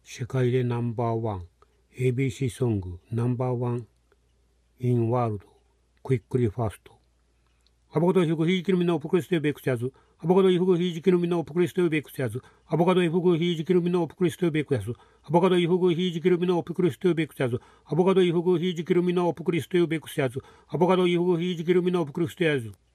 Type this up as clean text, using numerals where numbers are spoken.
世界でナンバーワン ABC ソングナンバーワン in world quickly fastアボカドイフグヒーキルミノープクリステベクチャズアボカドイフグヒージキルミノープクリステベクチャズアボカドイフグヒージキルミノープクリステベクチャズアボカドイフグヒージキルミノープクリステベクチャズアボカドイフグヒージキルミノープクリステベクチャズアボカドイフグヒージキルミノープクリステベクチャズ